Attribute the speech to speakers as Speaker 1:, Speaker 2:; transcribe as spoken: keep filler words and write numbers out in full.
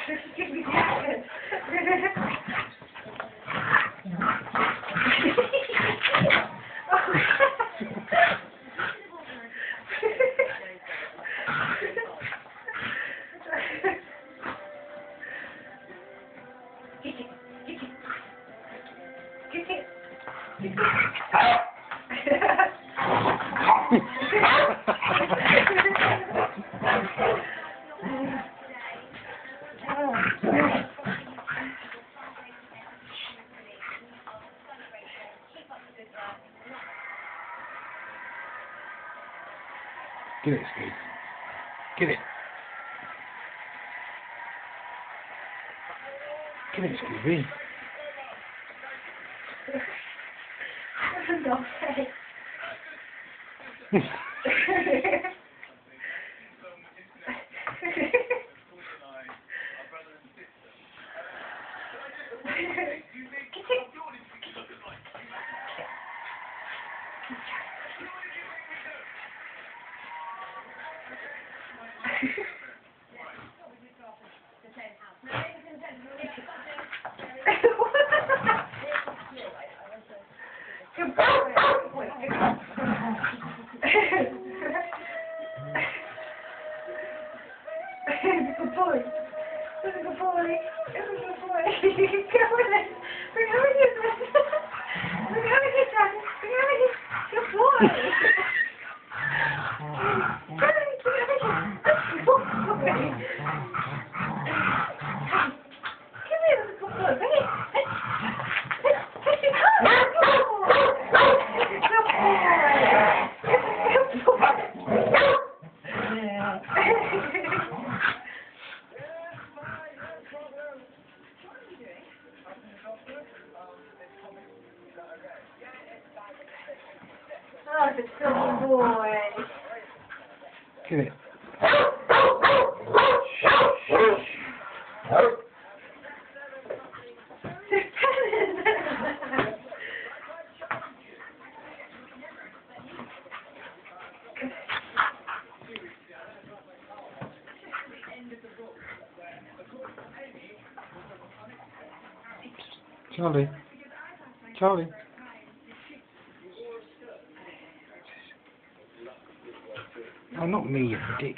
Speaker 1: Give me that. Get it. Get it. Get it. Get it.
Speaker 2: Get it, Steve. Get it. Get it, Stevie.
Speaker 1: No way. Good boy. Good boy. This is a good boy. This is a good boy. Go with it. Bring it over here, son. Bring it over here, son. Bring it over here. Good boy. Come on, bring it over here. Good boy. Come here, this is a good boy. Bring it. Oh, it's a good boy.
Speaker 2: Get it. Charlie. Charlie. Oh, not me, you dick.